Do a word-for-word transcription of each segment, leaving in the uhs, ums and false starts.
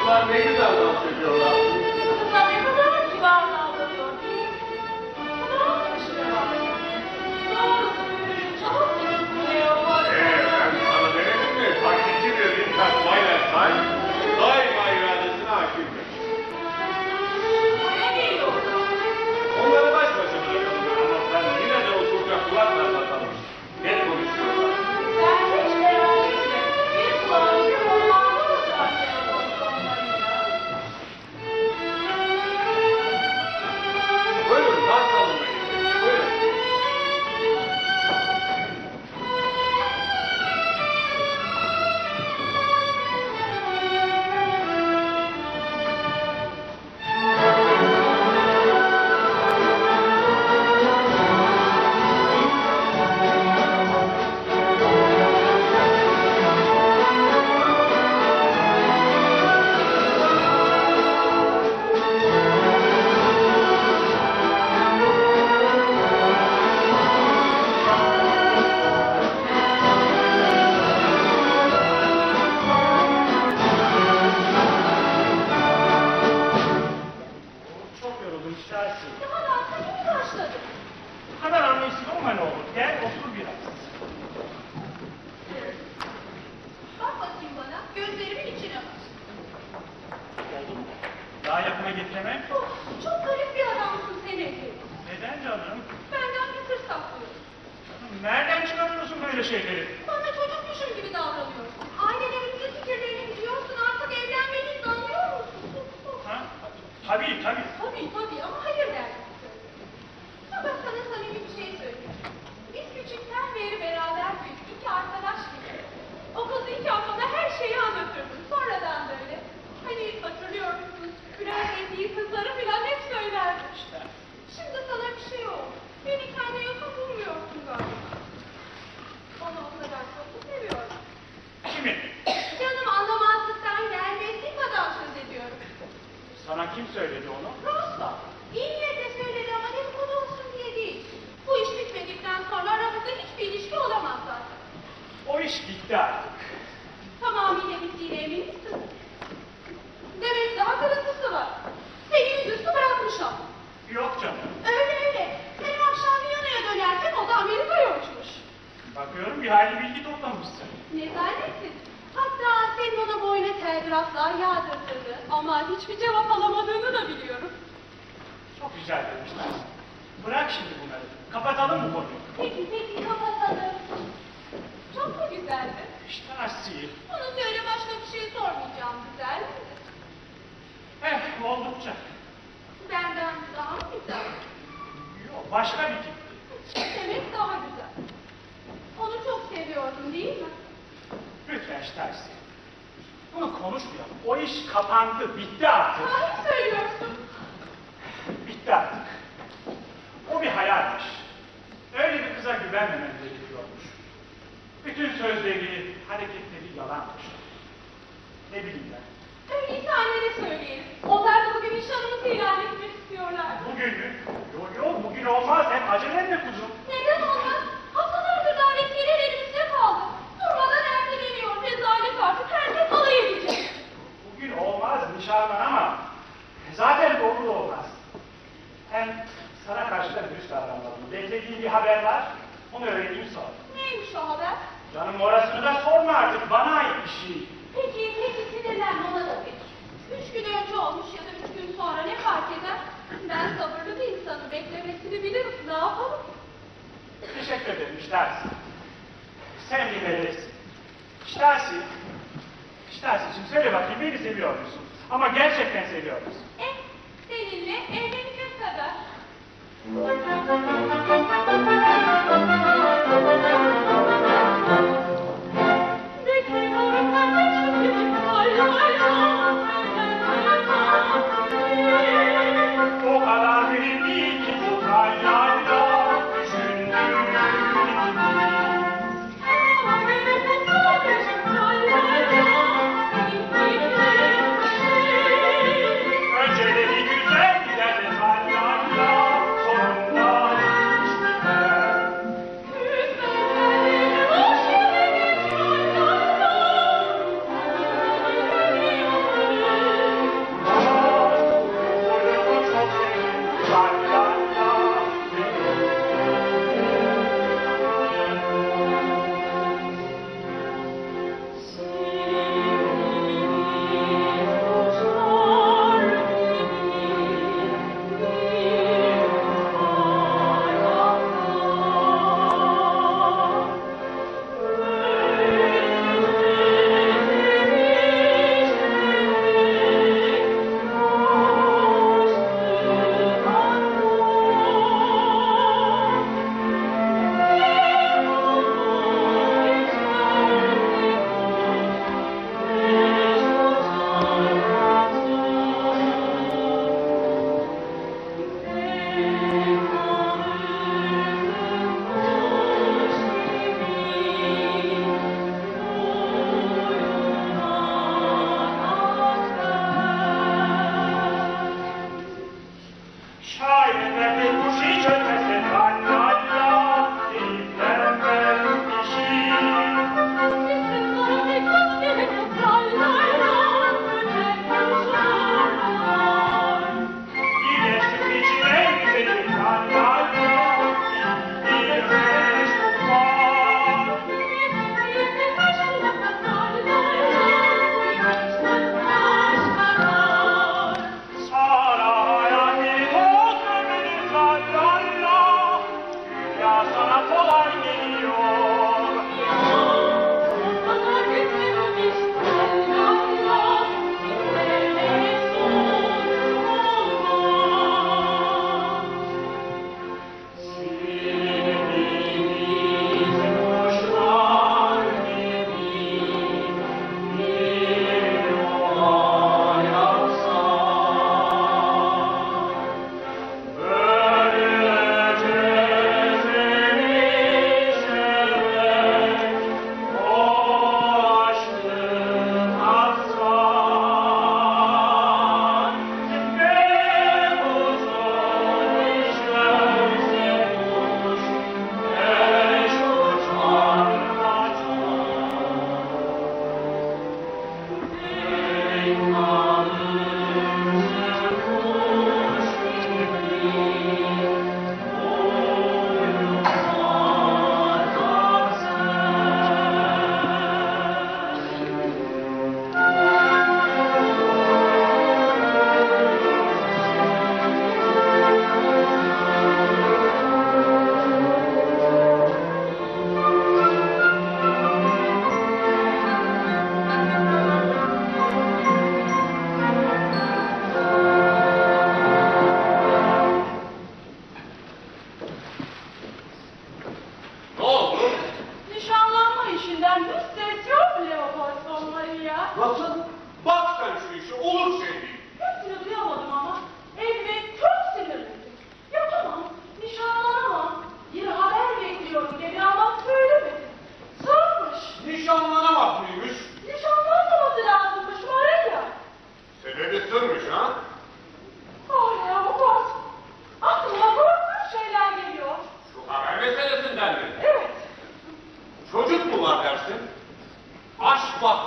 Kızlar ne güzel dans ediyorlar. Kızlar ne kadar kibar davranıyor değil mi? Ne olmuş ne var? Doğrusu çok istiyor. Eee ben sana demedim mi? Taklitçi bir Richard Weilenstein daima iradesine hakimdir. Ne geliyor? Onları baş başa bırakalım ama sen yine de oturacak kulakla bakalım. Ne konuşuyorlar? Sen hiç merak etme. Bir kulağımcı olmalı zaten. Buyurun dans salonuna gidelim. Buyurun. Çok yoruldum istersin. Daha dansa yeni başladık. Bu kadar anlayışsız olma ne olur. Gel otur biraz. Bak bakayım bana. Gözlerimin içine bak. Oldu mu? Daha yakına getiremem. Oh, çok garip bir adamsın sen Ege. Neden canım? Benden bir sır saklıyorsun. Canım, nereden çıkarıyorsun böyle şeyleri? Bana çocukmuşum gibi davranıyorsun. Ailelerimizin fikirlerini biliyorsun. Artık evlenmeliyiz anlıyor musun? Ha? Tabii tabii. Tabii tabii ama hayır dersin. Ya ben sana samimi bir şey söyleyeyim. Biz küçükten beri beraber büyüdük. İki arkadaş gibi. O kız ilk haftada her şeyi anlatırdı. Sonradan böyle. Hani hatırlıyor musun? Bülent dediği kızları filan hep söylerdi. İşte. Şimdi sana bir şey oldu. Beni kendine yakın bulmuyorsun galiba. Onu o kadar çok mu seviyorum? Kimi? Canım anlamazlıktan gelmezlikten söz ediyorum. Sana kim söyledi onu? Rosta. İyi niyetle söyledi ama dedikodu olsun diye değil. Bu iş bitmedikten sonra aramızda hiçbir ilişki olamaz zaten. O iş bitti artık. Tamamıyla bittiğine emin misin? Demek daha kırıntısı var. Seni yüzüstü bırakmış o. Yok canım. Öyle öyle. Senin akşam Viyana'ya dönerken o da Amerika'ya uçmuş. Bakıyorum bir hayli bilgi toplamışsın. Ne zannettin? Hatta senin ona boyuna telgraflar yağdırdığını ama hiçbir cevap alamadığını da biliyorum. Çok güzel demişler. Bırak şimdi bunları. Kapatalım bu konuyu. Peki peki kapatalım. Çok mu güzeldi? İşte asil. Bunu söyle başka bir şey sormayacağım. Güzel miydi? Eh oldukça. Benden daha mı güzel? Yok başka bir tipti. Demek daha güzel. Onu çok seviyordun değil mi? Lütfen Ştersi. Bunu konuşmayalım. O iş kapandı. Bitti artık. Sahi söylüyorsun. Bitti artık. O bir hayalmiş. Öyle bir kıza güvenmemen gerekiyormuş. Bütün sözleri, hareketleri yalanmış. Ne bileyim ben. Öyleyse annene söyleyelim. Onlar da bugün nişanımızı ilan etmek istiyorlar. Bugün mü? Yok yok bugün olmaz. Hem acele mi kuzum? Neden olmaz? Haftalardır davetiyeler elimizde kaldı. Durmadan erteleniyor. Rezalet artık herkes alay edecek. Bugün olmaz nişanlan ama zaten doğru da olmaz. Hem sana karşı da dürüst davranmalıyım. Beklediğin bir haber var. Onu öğreneyim sonra. Neymiş o haber? Canım orasını da sorma artık. Bana ait bir şey. Peki, peki sinirlenme ona da peki. Üç gün önce olmuş ya da üç gün sonra ne fark eder? Ben sabırlı bir insanı beklemesini bilirim. Ne yapalım? Teşekkür ederim Ştersi. Sen bir meleksin. Ştersi. Ştersi'cim söyle bakayım beni seviyor musun? Ama gerçekten seviyor musun? Eh, seninle evlenecek kadar. Bekliyorum kardeşim. Ay ay ay. O kadar belli ki bu kaynağıyla düşündüğüm. Önceleri güzel gider de kaynağıyla sonunda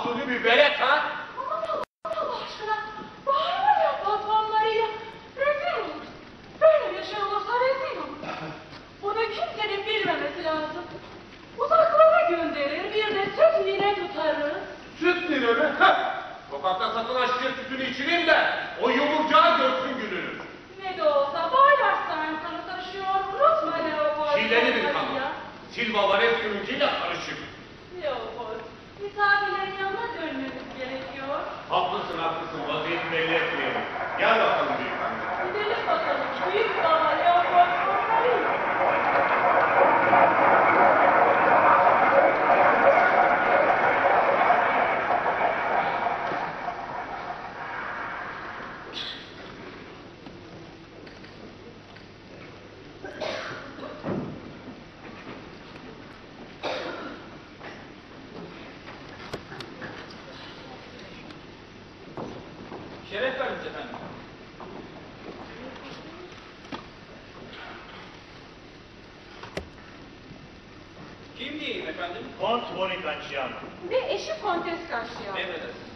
mahsulü bir velet ha? Aman Allah, Allah aşkına. Bağırma ya patronlarıyla. Rezil olur. Böyle bir şey olursa rezil olur. Bunu kimsenin bilmemesi lazım. Uzaklara gönderir, bir de süt yine tutarız. Süt lira mı? Heh! Sokakta satılan şişe sütünü içireyim de o yumurcağı görsün gününü. Ne de olsa Bayrarslan kanı taşıyor, unutma Leopold. Şileli bir kanı. Silva Varescu'nunkiyle karışık. Leopold, misafirlerin yanına dönmemiz gerekiyor. Haklısın haklısın vaziyeti belli etmeyelim. Gel bakalım büyük anne. Gidelim bakalım, büyük baba Leopold onlarıyla. Şeref verdiniz efendim. Kim diyeyim efendim? Kont Bonifaciano. Ve eşi Kontes karşıya. Emredersiniz.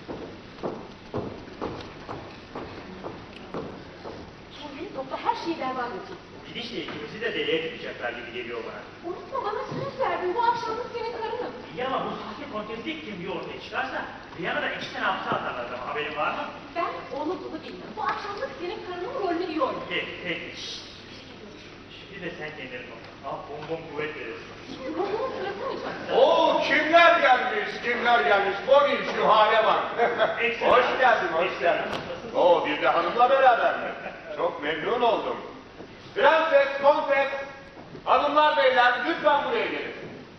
Kendini topla, her şeyi berbat edecek. Gidişle ikimizi de deli edecekler gibi geliyor bana. Unutma, bana söz verdin, bu akşamlık senin karınım. İyi ama bu sahte konteslik kimliği ortaya çıkarsa Viyana'da iki sene hapse atarlar adamı. Haberin var mı? Ben onu bunu bilmem. Bu akşamlık senin karının rolünü iyi oyna. Peki, peki. Şşt. Şimdi de sen kendini topla. Al bonbon kuvvet verirsin. Şimdi rolünün sırası mı canım? Oo kimler gelmiş kimler gelmiş. Boni şu hale bak. Hoş geldin hoş geldin. Oo bir de hanımla beraber mi? Çok memnun oldum. Prenses, kontes, hanımlar beyler lütfen buraya gelin.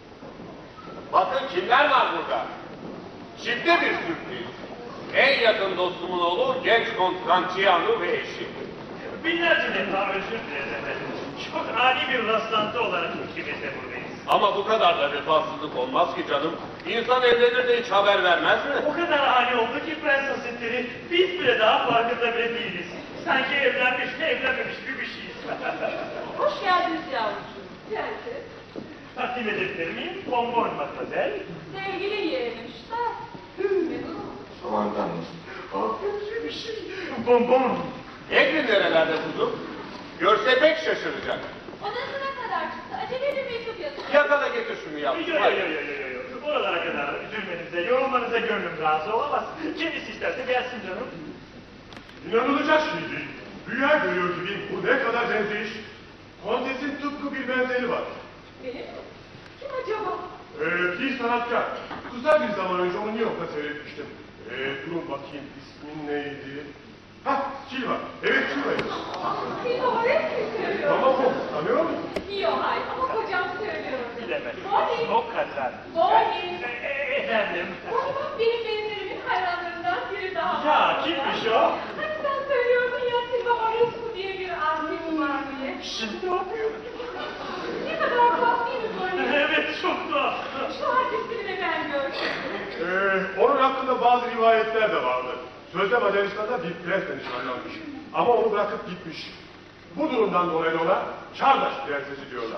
Bakın kimler var burada. Çifte bir sürpriz. En yakın dostumun oğlu genç Kont Franciano ve eşi. Binlerce defa özür dileriz efendim. Çok ani bir rastlantı olarak ikimiz de buradayız. Ama bu kadar da vefasızlık olmaz ki canım. İnsan evlenir de hiç haber vermez mi? O kadar ani oldu ki Prens Hazretleri, biz bile daha farkında bile değiliz. Sanki evlenmiş mi evlenmemiş gibi bir şeyiz. Hoş geldiniz yavrucuğum. Prenses. Takdim edebilir miyim? Bonbon matmazel. Sevgili yeğenim Ştat. Memnun oldum. Aman tanrım. Aferin bir şey. Bonbon. Egri nerelerde kuzum? Görse pek şaşıracak. Odasına kadar çıktı. Acele bir mektup yazın. Yakala getir şunu yavrum. Yo yo yo yo yo yo. Oralara kadar üzülmenize, yorulmanıza gönlüm razı olamaz. Kendisi isterse gelsin canım. İnanılacak şey değil. Rüya görüyor gibi bu ne kadar benzeyiş. Kontes'in tıpkı bir benzeri var. Benim mi? Kim acaba? Ee, bir sanatkar. Kısa bir zaman önce onu New York'ta seyretmiştim. Ee, durun bakayım ismin neydi? Hah, Silva. Evet Silva'ydı. Bir doğru eski söylüyor. Ama o, tanıyor musun? Yok hayır ama kocam söylüyor. Bilemedim. Bonnie. O kadar. Bonnie. E, e, efendim. Bonnie bak benim benlerimin hayranlarından biri daha Ya, var. kimmiş o? Hani sen söylüyordun ya Silva Morescu diye bir artist var diye. Şimdi ne yapıyor? Ne kadar tuhaf değil mi Bonnie? Evet, çok tuhaf. Şu artistini de ben gördüm. Ee, onun hakkında bazı rivayetler de vardı. Sözde Macaristan'da bir prensle nişanlanmış. Ama onu bırakıp gitmiş. Bu durumdan dolayı ona Çağdaş Prensesi diyorlar.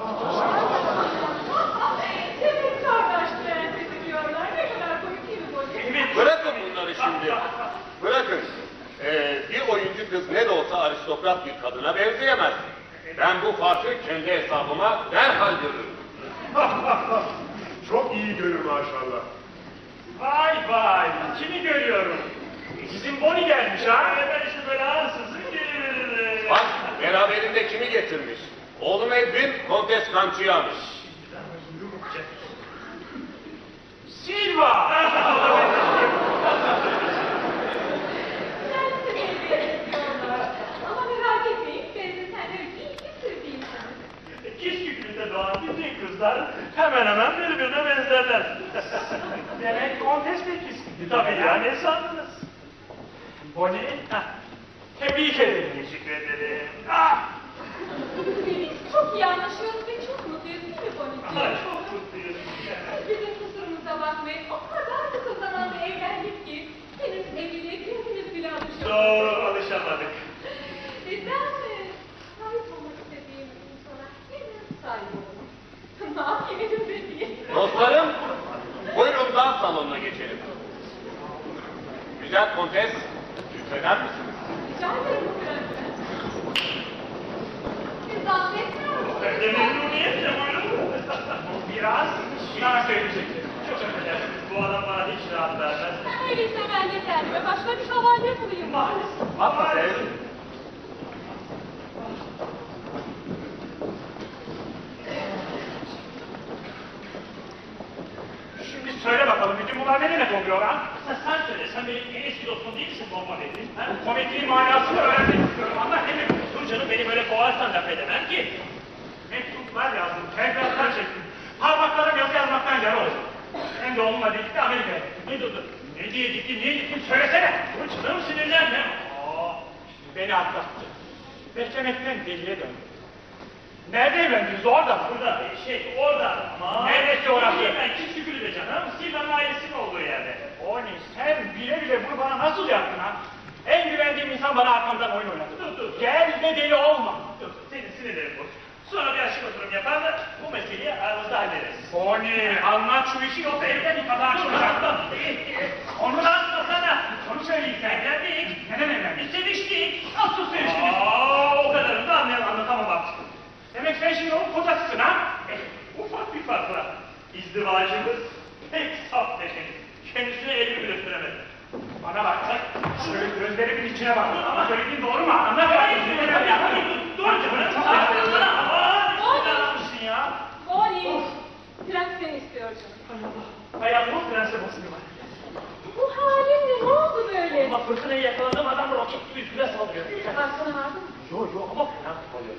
Demek kardeş prensesi diyorlar. Ne kadar komik değil mi Bonnie? Evet. Bırakın bunları şimdi. Bırakın. Ee, bir oyuncu kız ne de olsa aristokrat bir kadına benzeyemez. Ben bu farkı kendi hesabıma derhal görürüm. Çok iyi görür maşallah. Vay vay, kimi görüyorum? Sizin Bonnie gelmiş ha? Ben işte böyle ansızın gelirim. Bak beraberinde kimi getirmiş? Oğlum Edwin Kontes Franciano. Silva! Prensi belli diyorlar. Ama merak etmeyin. Ben de senden iyi bir sürü bir insanım. Kiskükü'de doğan bütün kızlar hemen hemen birbirine benzerler. Demek kontes bir Kiskükü. Tabii ya, ne sandınız? Bonnie, hah, tebrik ederim. Teşekkür ederim. Ah! Biz çok iyi anlaşıyoruz ve çok mutluyuz değil mi Bonnie? Ay, çok mutluyum. Bizim kusurumuza bakmayın. O kadar kısa zamanda evlendik ki henüz evliliğe kendimiz bile alışamadık. Doğru, alışamadık. E ben e, sahip olmak istediğim insana hemen sahip oldum. Ne yapayım elimde diye. Dostlarım, buyurun dans salonuna geçelim. Doçent Kontes, lütfeder misiniz? Rica ederim bu prenses. Siz dans etmiyor musunuz? Ben de memnuniyetle buyurun. Bu biraz daha söyleyecektim. Çok affedersiniz. Bu adam bana hiç rahat vermez. Öyleyse ben de kendime başka bir şövalye bulayım. Maalesef. Mademoiselle. Şimdi söyle bakalım bütün bunlar ne demek oluyor ha? Sen, sen söyle, sen benim en eski dostum değilsin Bonbonettin. Bu komikliğin manasını öğrenmek istiyorum ama ne demek? Dur canım beni böyle kovarsan laf edemem ki. Mektuplar yazdım, telgraflar çektim. Parmaklarım yazı yazmaktan yara oldu. Hem de onunla birlikte Amerika'ya gittim. Ne dur dur. Ne diye gittim, niye gittim söylesene. Dur canım sinirlenme. Aa, şimdi beni atlattı. Beklemekten deliye döndüm. Nerede evlendiniz? Orada mı? Burada, şey orada. Ama neresi orası? Ben Küçükülü'de canım. Silvan'ın ailesinin olduğu yerde. O ne? Sen bile bile bunu bana nasıl yaptın ha? En güvendiğim insan bana arkamdan oyun oynadı. Dur dur. Gel de deli olma. Dur dur. Senin sinirlerin bu. Sonra bir aşık oturum yapar da bu meseleyi aramızda hallederiz. O ne? Anlat şu işi yoksa evden bir kaza çıkacak. Onu da anlatsana. Onu söyleyeyim sen. Evlendik. Neden evlendik? Seviştik. Nasıl seviştiniz? Aaa o kadarını da anlayalım. Anlatamam bak. Demek sen şimdi onun kocasısın ha? Eh, ufak bir farkla. İzdivacımız pek saf deşeniz. Kendisine elimi bile süremedim. Bana bak sen, şöyle gözlerimin içine bak. Ama söylediğin doğru mu? Anlat bakayım. Dur canım. Çok affedersin. Aaa, ne yapmışsın ya? Bonnie, prens seni istiyor canım. Hayatımın prensi basını var. Bu halin ne? Ne oldu böyle? Ama fırtınayı yakaladığım adam roket gibi üstüne saldırıyor. Ben sana vardım mı? Yok yok ama fena tutalıyor.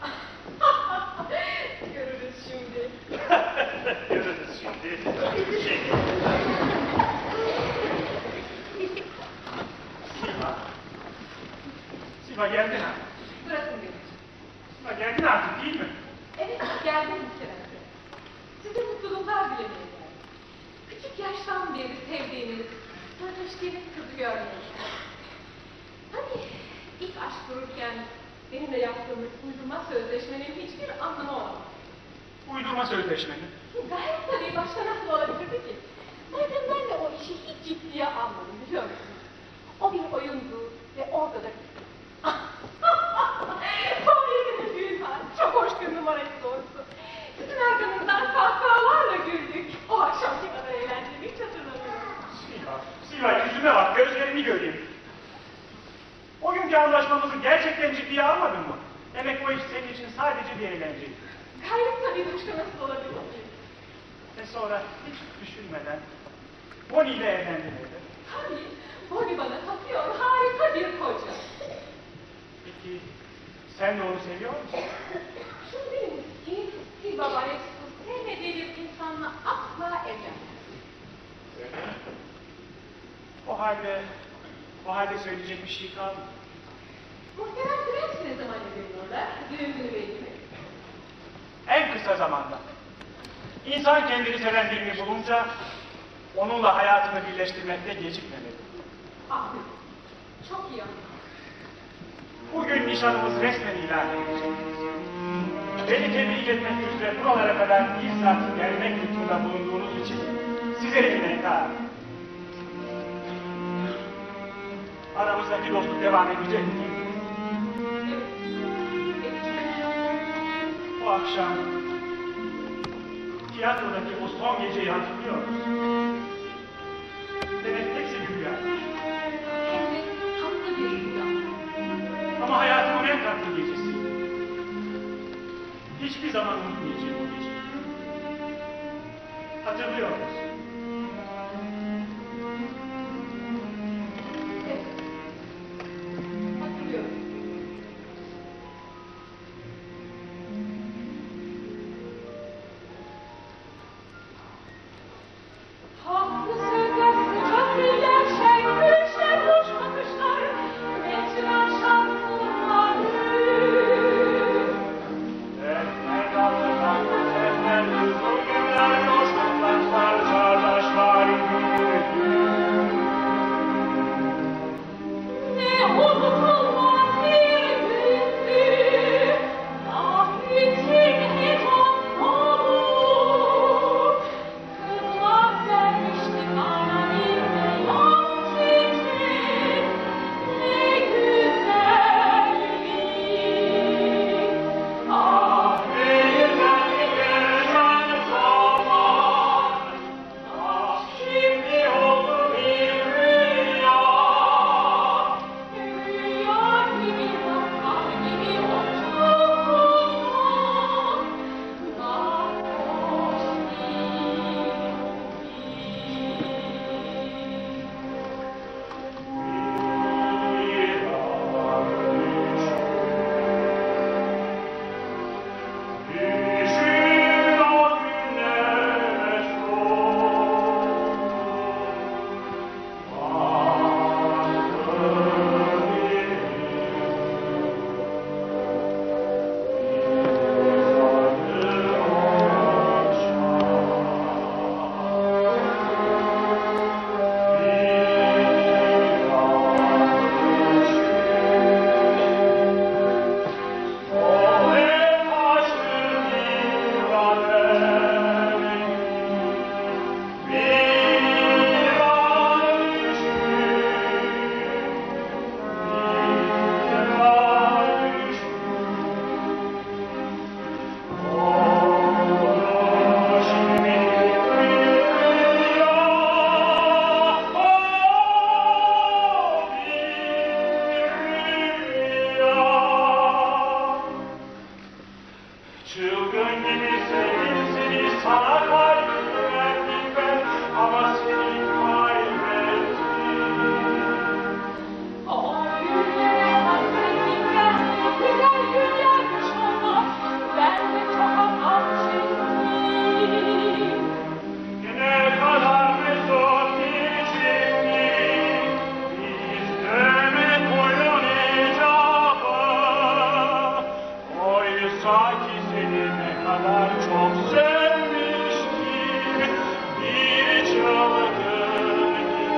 Görürüz şimdi. Görürüz şimdi. Şey. Siva. Siva geldin ha. Bırakın beni. Siva geldin artık değil mi? Evet, geldim bir kere. Size mutluluklar dilemeye geldim. Küçük yaştan beri sevdiğiniz, sözleştiğiniz kızı görmeye geldim. Hani ilk aşk dururken benimle yaptığımız uydurma sözleşmenin hiçbir anlamı olamaz. Uydurma sözleşmeni. Gayet tabii başka nasıl olabilirdi ki? Zaten ben de o işi hiç ciddiye almadım biliyor musunuz? O bir oyundu ve orada da gittim. Fabrikada düğün var. Çok hoş bir numaraydı doğrusu. Sizin arkanızdan kahkahalarla güldük. O akşamki kadar eğlendiğimi hiç hatırlamıyorum. Siva, Siva yüzüme bak, gözlerini göreyim. O günkü anlaşmamızı gerçekten ciddiye almadın mı? Demek o iş senin için sadece bir eğlenceydi. Gayet tabii başka nasıl olabilir ki? Ve sonra hiç düşünmeden Bonnie ile evlendin öyle. Tabii, Bonnie bana tapıyor. Harika bir koca. Peki sen de onu seviyor musun? Şunu biliniz ki bir baba eksik sevmediği bir insanla asla evlenmez. Öyle mi? O halde, o halde söyleyecek bir şey kalmadı. Muhtemelen prens ne zaman evleniyorlar? Düğün günü belli mi? En kısa zamanda. İnsan kendini seven birini bulunca onunla hayatını birleştirmekte gecikmemeli. Aferin. Çok iyi anladın. Bugün nişanımız resmen ilan edilecek. Beni tebrik etmek üzere buralara kadar bizzat gelmek lütfunda bulunduğunuz için size minnettarım. Aramızdaki dostluk devam edecek mi? Bu akşam tiyatrodaki o son geceyi hatırlıyor musun? Demek hepsi bir rüyaymış. Evet, tatlı bir rüya. Ama hayatımın en tatlı gecesiydi. Hiçbir zaman unutmayacağım o geceyi. Hatırlıyor musun? Evet. Hatırlıyorum. Haklı sözler, sıcak diller, şen gülüşler, hoş bakışlar, mecra şarkıları. Etme kaldı kaldı senden, bugünler dostluklar şarj Çılgın gibi sevdim seni, sana kalbimi verdim ben, ama seni kaybettim. O günlere hasretimden güzel günlermiş onlar. Ben de çok hatam çektim. Ne kadar mesut geçirdik, biz demek boyun icabı. Oysa ki seni ne kadar çok sevmiştim, bir çılgın gibi.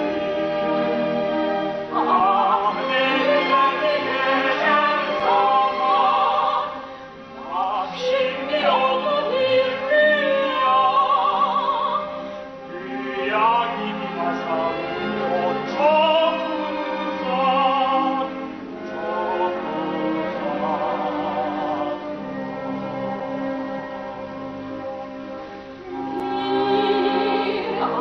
Ah ne güzel geçer zaman, ah şimdi oldu bir rüya. Rüya gibi masal, o çok uzak, çok uzak. Bir an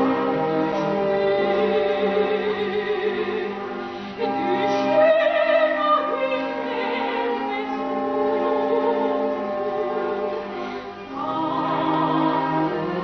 düşün, düşün o günler mesut. Ah,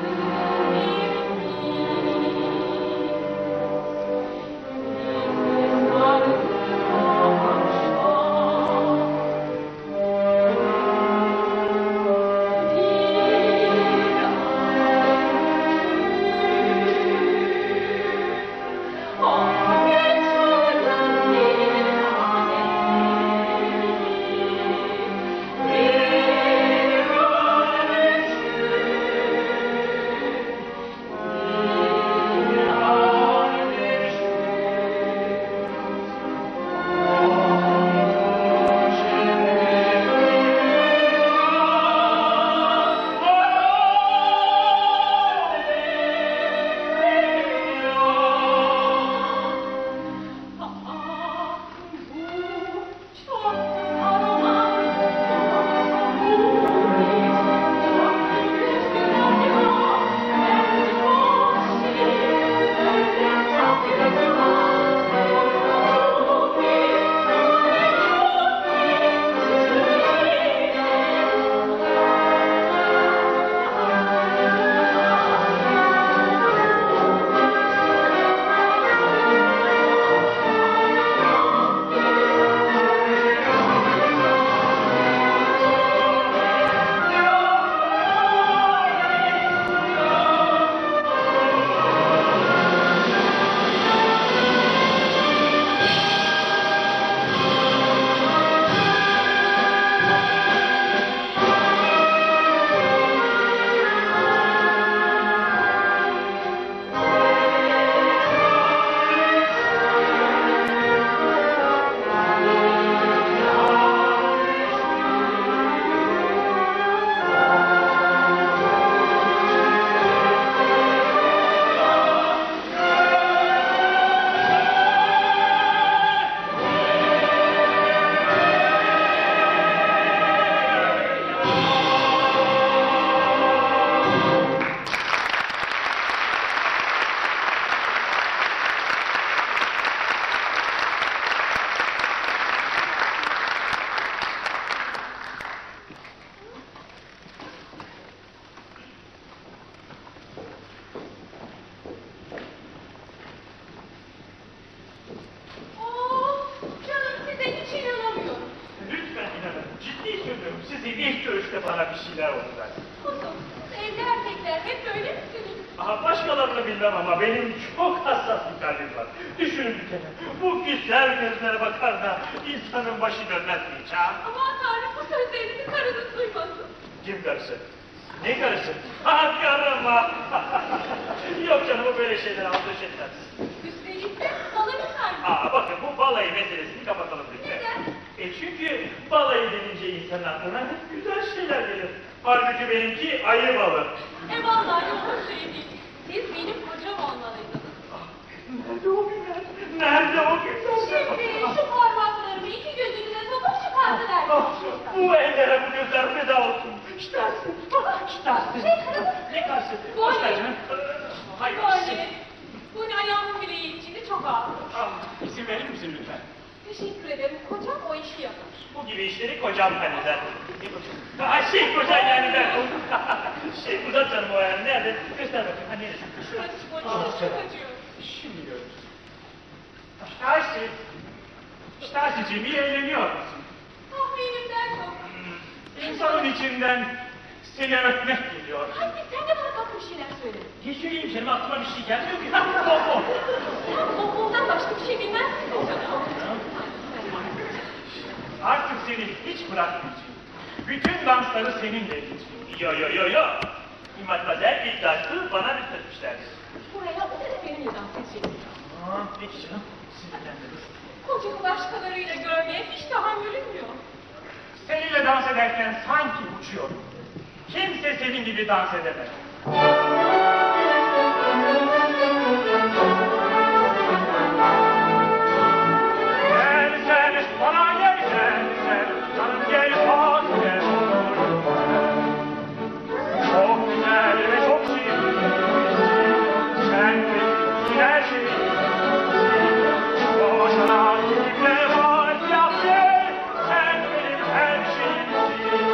Sizi ilk görüşte bana bir şeyler oldu zaten. Kuzum, siz evli erkekler hep böyle misiniz? Aha, başkalarını bilmem ama benim çok hassas bir kalbim var. Düşünün bir kere, bu güzel gözlere bakar da insanın başı dönmez mi hiç ha? Aman Tanrım, bu sözlerinizi karınız duymasın. Kim karısı? Ne karısı? Ha, karım ha! Yok canım, o böyle şeyler aldırış etmez. Üstelik de bana güzel. Aa, bakın bu balayı meselesini kapatalım lütfen. Neden? E çünkü balayı denince insanın aklına hep güzel şeyler gelir. Halbuki benimki ayı balı. E vallahi o şey değil. Siz benim kocam olmalıydınız. Nerede o günler? Nerede o günler? Şimdi şu parmaklarımı iki gözünüze sokup çıkartıver. Ah, bu ellere bu gözler feda olsun. İştersin. İştersin. Ne karşı? Hoş geldin. Hayır. Böyle. Bu ne ayağımın bileği içinde çok ağır. Ah, izin verir misin lütfen? Teşekkür ederim. Kocam o işi yapar. Bu bu gibi işleri kocam halleder. Aa, şey kocan yani ben. Şey uzat canım o ayağını. Nerede? Göster bakayım. Ha neresi? Şurası Bonnie, çok acıyor. Şimdi görürüz. Stasi. Stasi'ciğim iyi eğleniyor musun? Tahminimden çok. İnsanın içinden seni öpmek geliyor. Hadi sen de bana kalk bir şeyler söyle. Geçireyim canım aklıma bir şey gelmiyor ki. Bom bom. Sen okuldan başka bir şey bilmezsin canım. Artık seni hiç bırakmayacağım. Bütün dansları seninle edeceğim. Yo yo yo yo. Mademoiselle ilk dansı bana lütfetmişlerdir. Buraya o da benimle dans edeceksin. Aa, peki canım. Sinirlendim. Kocamı başkalarıyla görmeye hiç tahammülüm yok. Seninle dans ederken sanki uçuyorum. Kimse senin gibi dans edemez. Gel sen, bana gel gel gel. Canım gel bak gel olur. Çok güzel ve çok şirin. Sen benim her şeyim. Boşuna kimle var yap gel. Sen benim her şeyimsin.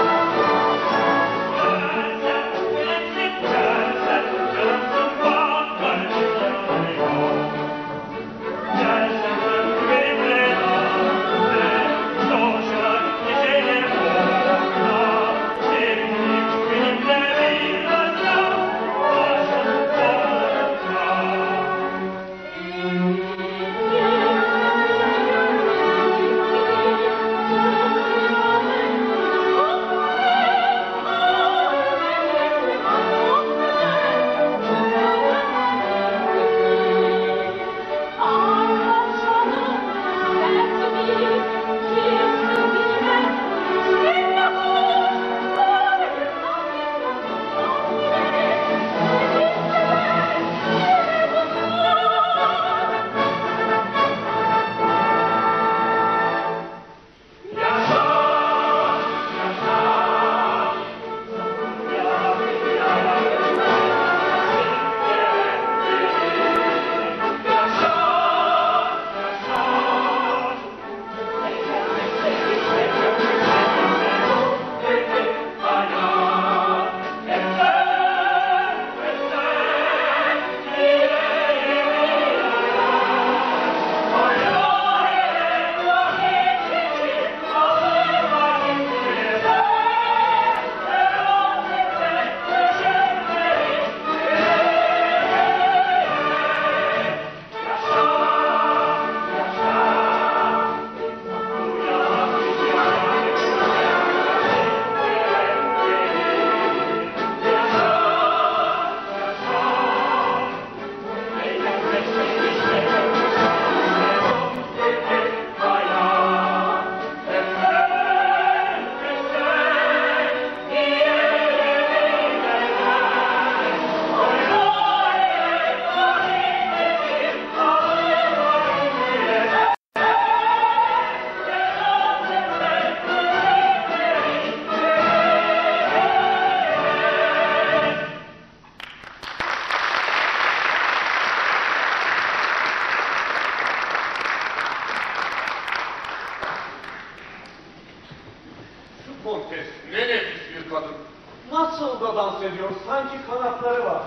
Kontes ne nefis bir kadın. Nasıl da dans ediyor? Sanki kanatları var.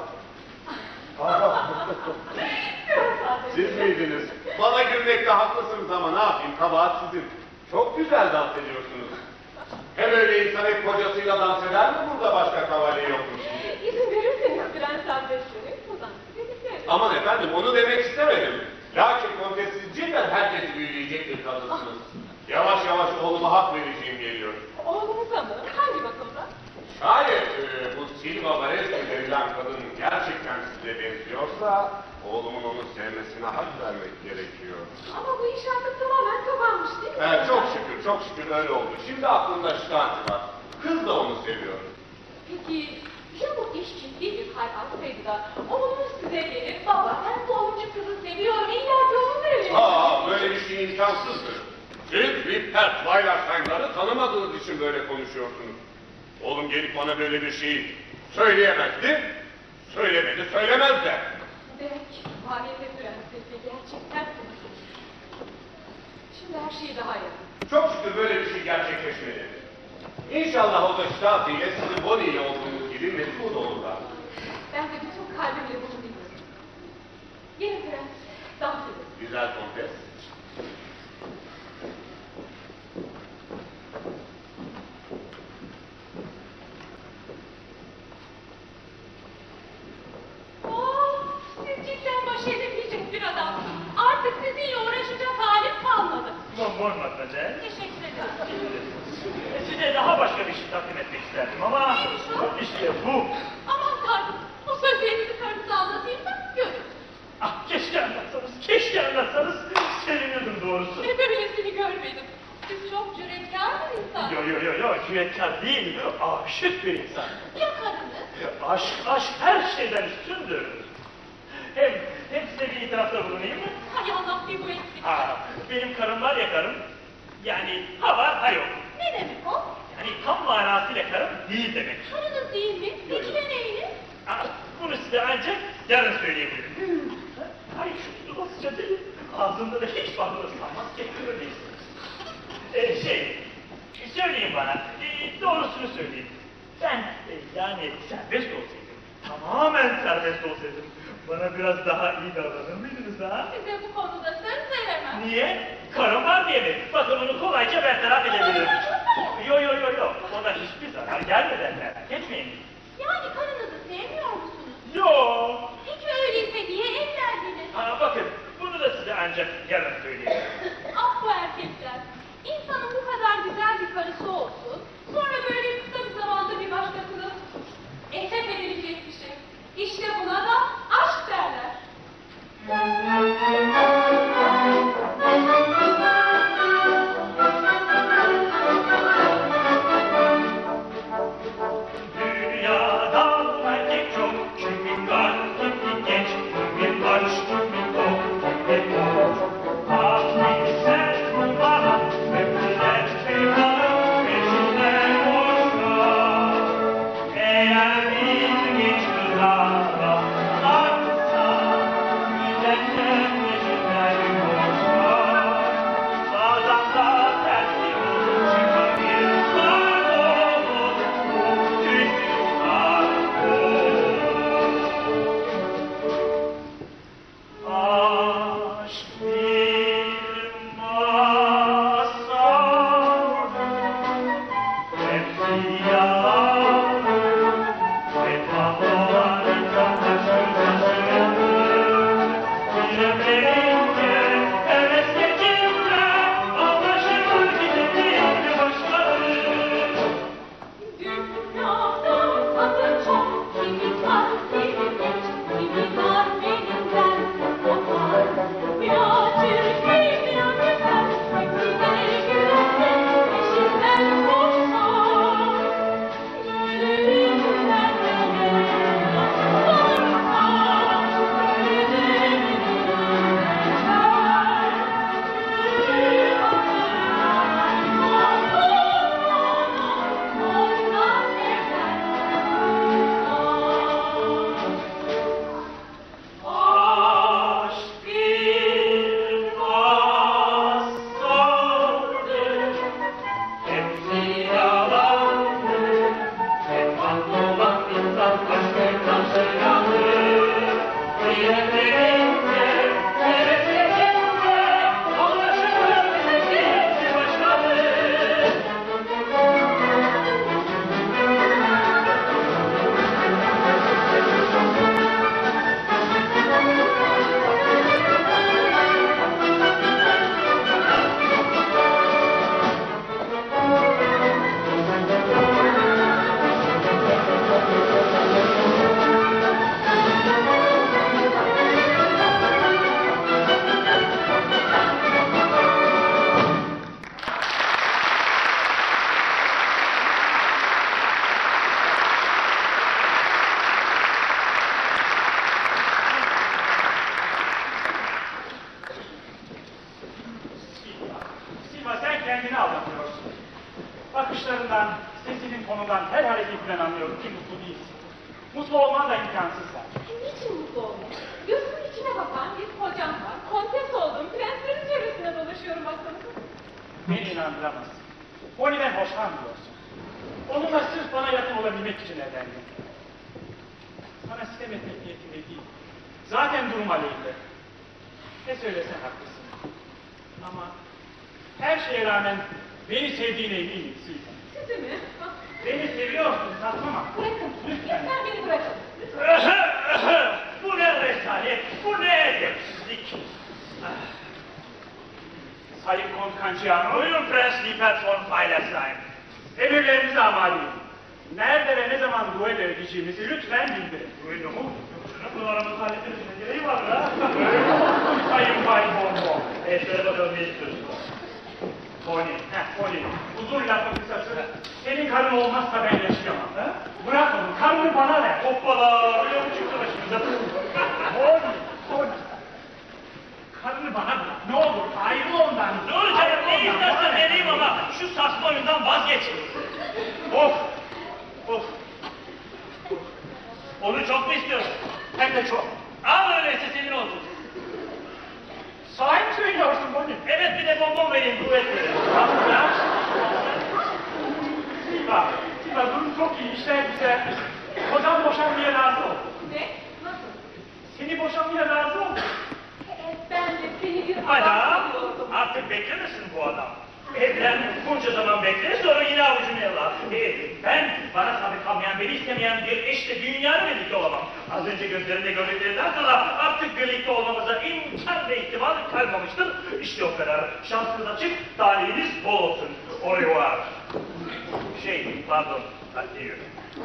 Siz miydiniz? Bana gülmekte haklısınız ama ne yapayım, kabahat sizin. Çok güzel dans ediyorsunuz. Hem öyle insan hep kocasıyla dans eder mi, burada başka kavalye yokmuş? İzin verirseniz Prens Hazretleri bu dansı birlikte. Aman efendim, onu demek istemedim. Lakin kontes siz cidden herkesi büyüleyecek bir kadınsınız. Yavaş yavaş oğluma hak vereceğim geliyor. Oğlumuza mı? Hangi bakımda? Şayet e, bu Silva Vareski verilen kadın gerçekten size benziyorsa, oğlumun onu sevmesine hak vermek gerekiyor. Ama bu iş artık tamamen kapanmış değil mi? Evet, çok şükür, çok şükür öyle oldu. Şimdi aklımda Ştanti var. Kız da onu seviyor. Peki ya bu iş ciddi bir hal alsaydı da oğlunuz size gelir, baba ben bu oyuncu kızı seviyorum, illa ki onunla evleneceğim. Aa, böyle bir şey imkansızdır. Siz Ripper Weilerstein'ları tanımadığınız için böyle konuşuyorsunuz. Oğlum gelip bana böyle bir şeyi söyleyemezdi, söylemedi, söylemez de. Demek Valide Prenses'le gerçekten konuşmuş. Şimdi her şey daha yakın. Çok şükür böyle bir şey gerçekleşmedi. İnşallah o da şahsiyle sizin Bonnie ile olduğunuz gibi mesut olurlar. Ben de bütün kalbimle bunu diliyorum. Gelin prens, dans edelim. Güzel kontes. Oh, siz cidden baş edemeyecek bir adam. Artık sizinle uğraşacak halim kalmadı. Bonbon matmazel. Teşekkür ederim. Size daha başka bir şey takdim etmek isterdim ama... Neymiş o? İşte bu. Aman tanrım, bu sözlerinizi karınıza anlatayım da görün. Ah keşke anlatsanız, keşke anlatsanız sevinirdim doğrusu. Ne böylesini görmedim. Siz çok cüretkar bir insan. Yo yo yo yo, cüretkar değil, aşık bir insan. Ya karınız? Aşk, aşk her şeyden üstündür. Hem, hem size bir itirafta bulunayım mı? Hay Allah bir bu eksik. Aa, benim karım var ya karım, yani ha var ha yok. Ne demek o? Yani tam manasıyla karım değil demek. Karınız değil mi? Peki ne neyiniz? Aa, bunu size ancak yarın söyleyebilirim. Ay şu dolasıca deli, ağzımda da hiç bakılır sanmaz ki öyleyiz. Ee, şey, söyleyin bana, e, doğrusunu söyleyin. Ben e, yani serbest olsaydım, tamamen serbest olsaydım, bana biraz daha iyi davranır mıydınız ha? Size bu konuda söz veremem. Niye? Karım var diye mi? Bakın bunu kolayca bertaraf edebilirim. Yo yo yo yo, ona hiçbir zarar gelmeden merak etmeyin. Yani karınızı sevmiyor musunuz? Yo. Peki öyleyse niye evlendiniz? Aa, bakın, bunu da size ancak yarın söyleyeyim. Ah bu erkekler. İnsanın bu kadar güzel bir karısı olsun. Sonra böyle kısa bir zamanda bir başkasını etep edilecek bir şey. İşte buna da aşk derler. Dünyada erkek çok, kimi var, kimi genç, kimi aç, kimi tok, kimi tok. Ah güzel bana, öpüler sevdanın peşinden koşar. Eğer bir genç kıza baksa, güzeller peşinden koşar. Bazen da tersi olur, çıkabilir sarhoş, bu küçük sarhoş. Aşk bir masal, hepsi yalan, ve tablolarında taşır taşır. Bilemeyince, heves geçince, anlaşılır gidince başlarım. Dünyada adı çok, kimi var, kimi genç, kimi var beninden kopar. Ya çirkin ya güzel, hepsi de güzel, peşinden koşar. Gözlerinden korkar, gözlerinden Aşk bir masaldır, hepsi yalandır. Hep haklı olan insan aşkı taşıyandır. Bilemeyince, heves geçince, anlaşılır gidince başlarım. Sima, Sima sen kendini aldatıyorsun. Bakışlarından, sesinin tonundan, her hareketinden anlıyorum ki mutlu değilsin. Mutlu olman da imkansız zaten. Niçin mutlu olmak? Gözümün içine bakan bir kocam var. Kontes oldum. Prenslerin çevresine dolaşıyorum baksanıza. Beni inandıramazsın. Bonnie'den hoşlanmıyorsun. Onunla sırf bana yakın olabilmek için evlendim. Sana sitem etmek niyetimde değil. Zaten durum aleyhinde. Ne söylesen haklısın. Ama her şeye rağmen beni sevdiğine eminim Silva. Sizi mi? Beni seviyorsun saçma. Bırakın. Lütfen beni bırakın. Bu ne rezalet, bu ne edepsizlik. Sayın Kont Kanciano, buyurun Prens Liebert von Feilestein. Emirlerinizi amaliyim. Nerede ve ne zaman duel edeceğimizi lütfen bildirin. Duydun mu? Şunu numaramızı hallederiz. Ne gereği var ha? Sayın Bay Bonbon. Evet, söyle bakalım ne istiyorsun? Bonnie, heh Bonnie. Uzun lafın kısası. Senin karın olmazsa ben yaşayamam. Ha? Bırak onu, karını bana ver. Hoppala, öyle mi çıktı başımıza? Bonnie, Bonnie. Karını bana bırak, ne olur ayrıl ondan. Ne olacak, ne istersen vereyim ama şu saçma oyundan vazgeç. Of, of. Onu çok mu istiyorsun? Hem de çok. Al öyleyse senin olsun. Sahi mi söylüyorsun Bonnie? Evet, bir de bonbon vereyim, kuvvet verin. Aslında. Silva, Silva durum çok iyi, işler güzel. Kocam boşanmaya razı oldu. Ne? Nasıl? Seni boşanmaya razı oldu. Evet, ben de seni bir Adam, adam sanıyordum. artık beklemesin bu adam. Evlen, bunca zaman bekler, sonra yine avucunu yala. Ee, ben, bana tabi kalmayan, beni istemeyen bir eşle dünyada birlikte olamam. Az önce gözlerinde gördüklerinden sonra artık birlikte olmamıza imkan ve ihtimal kalmamıştır. İşte o kadar. Şansınız açık, talihiniz bol olsun. Au revoir. Şey, pardon, hadi yürü.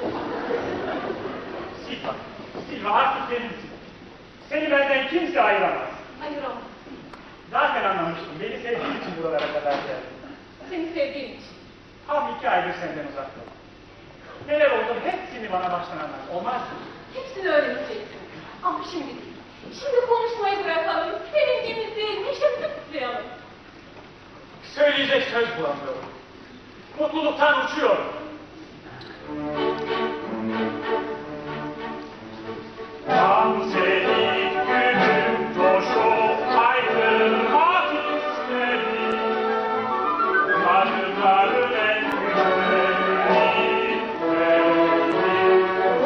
Silva, Silva artık benimsin. Seni benden kimse ayıramaz. Ayıramam. Zaten anlamıştım. Beni sevdiğin için buralara kadar geldim. Seni sevdiğim için. Tam iki aydır senden uzakta. Neler oldu hepsini bana baştan anlat. Olmaz mı? Hepsini öğreneceksin. Ama şimdi değil. Şimdi konuşmayı bırakalım. Sevincimizi, neşemizi kutlayalım. Söyleyecek söz bulamıyorum. Mutluluktan uçuyorum. Dans edip gülüm coşup ayrılmak isterim. Karıların en güzeli benim.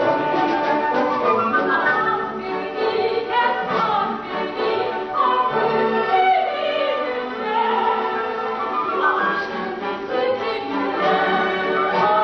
Ah beni, ah beni, ah beni, aşkın sözünden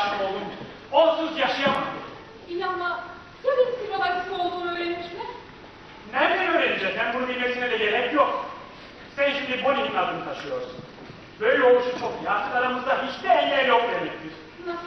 aşık oldum. Onsuz yaşayamam. İyi ama ya benim Silva Valisi olduğunu öğrenmiş mi? Nereden öğrenecek? Hem bunu bilmesine de gerek yok. Sen şimdi Bonnie'nin adını taşıyorsun. Böyle oluşu çok iyi. Artık aramızda hiçbir engel yok demektir. Nasıl?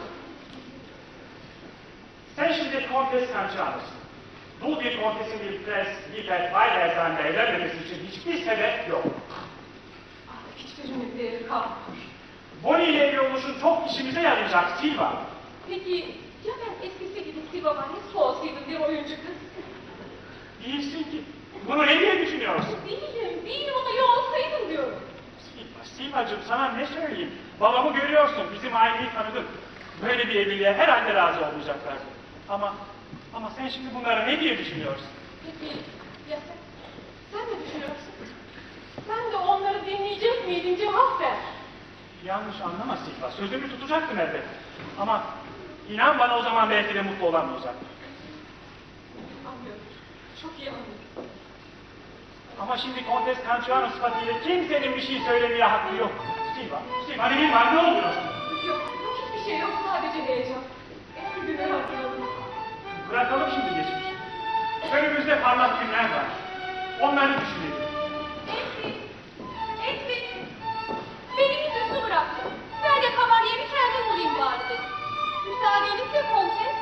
Sen şimdi Kontes Canciano'sun. Dul bir kontesin bir prens, Liebert Weilerzan'la evlenmemesi için hiçbir sebep yok. Artık hiçbirinin değeri kalmıyor. Bonnie ile evli oluşun çok işimize yarayacak Silva. Peki ya ben eskisi gibi Silva Valisi olsaydım bir oyuncu kız? Değilsin ki. Bunu ne diye düşünüyorsun? Değilim, değilim ama ya olsaydım diyorum. Silva, Silvacığım sana ne söyleyeyim? Babamı görüyorsun, bizim aileyi tanıdın. Böyle bir evliliğe herhalde razı olmayacaklardı. Ama, ama sen şimdi bunları ne diye düşünüyorsun? Peki ya sen? Sen ne düşünüyorsun? Sen de onları dinleyecek miydin, cevap ver. Yanlış anlama Silva, sözümü tutacaktım elbette. Ama inan bana o zaman belki de mutlu olamayacaktım. Anlıyorum, çok iyi anlıyorum. Ama şimdi Kontes Canciano sıfatıyla kimsenin bir şey söylemeye hakkı yok. Silva, Silva, hani bir var, ne oluyorsun? Yok, yok hiçbir şey yok, sadece heyecan. Eski günleri hatırladım. Bırakalım şimdi geçmişi. Önümüzde parlak günler var. Onları düşünelim. Esri, Esri, beni bir süslü bıraktı. Ben de kavalyemi kendim bulayım bari dedim. Müsaadenizle kontes.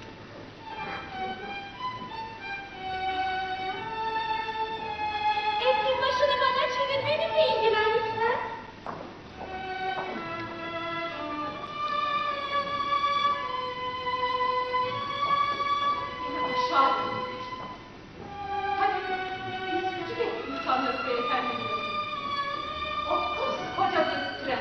Esri başını bana çevir, benimle ilgilen lütfen. Beni aşağı indir. Hadi, biz küçük eski insanlarız beyefendi. O koskoca bir prens.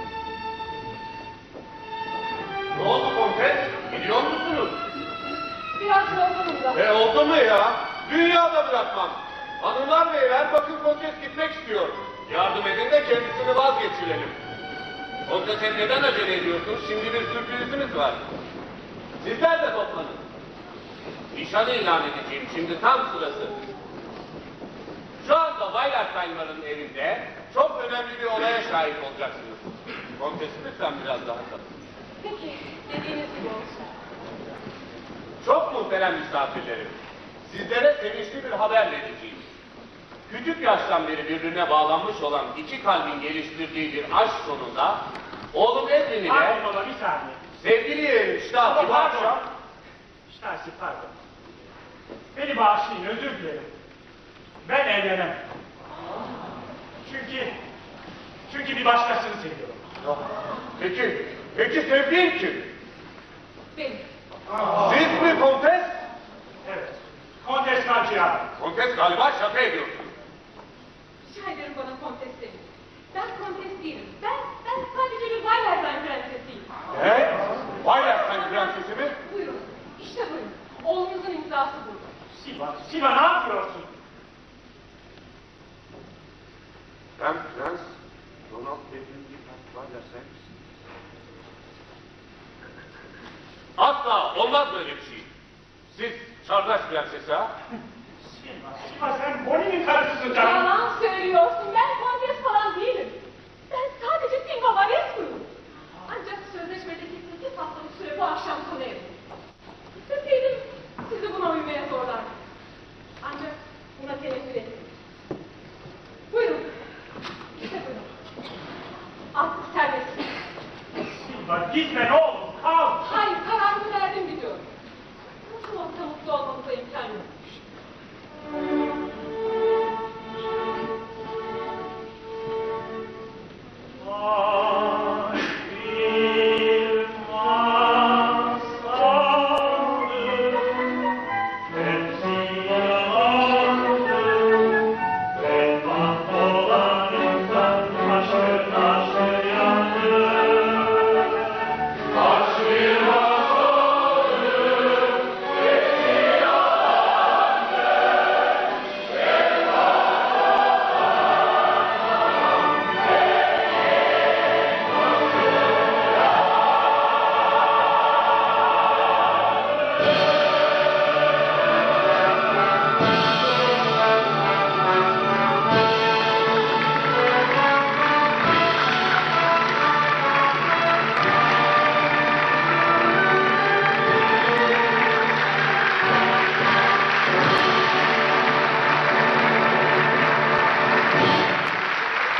Ne oldu kontes? Biliyor musunuz? Biraz yorgunum da. E oldu mu ya? Dünyada bırakmam. Hanımlar beyler bakın kontes gitmek istiyor. Yardım edin de kendisini vazgeçirelim. Kontese neden acele ediyorsunuz? Şimdi bir sürprizimiz var. Sizler de toplanın. Nişanı ilan edeceğim. Şimdi tam sırası. Şu anda Weilerstein'ların evinde çok önemli bir olaya şahit olacaksınız. Kontesi lütfen biraz daha kalın. Peki, dediğiniz gibi olsun. Çok muhterem misafirlerim. Sizlere sevinçli bir haber vereceğim. Küçük yaştan beri birbirine bağlanmış olan iki kalbin geliştirdiği bir aşk sonunda oğlum Edwin ile Pardon baba, bir saniye. sevgili yeğenim Ştahsi bu Pardon. akşam Ştahsi, pardon. Beni bağışlayın, özür dilerim. Ben evlenemem. Çünkü, çünkü bir başkasını seviyorum. Peki, peki sevdiğin kim? Benim. Siz mi kontes? Evet. Kontes Canciano. Kontes galiba şaka ediyorsun. Rica ederim bana kontes deyin. Ben kontes değilim. Ben, ben sadece bir Weilerstein prensesiyim. Ne? Weilerstein prensesi mi? Buyurun, işte buyurun. Oğlunuzun imzası burada. Silva, Silva ne yapıyorsun? Ben prens Donald Edwin Weilerstein. Asla olmaz böyle bir şey. Siz çardaş prensesi ha? Silva, Silva sen Bonnie'nin karısısın canım. Yalan söylüyorsun. Ben kontes falan değilim. Ben sadece Silva Valescu'yum. Ancak sözleşmedeki sekiz haftalık süre bu akşam sona eriyor.